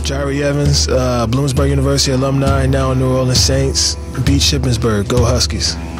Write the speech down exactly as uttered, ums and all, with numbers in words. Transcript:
Jari Evans, uh, Bloomsburg University alumni, now in New Orleans Saints. Beat Shippensburg. Go Huskies.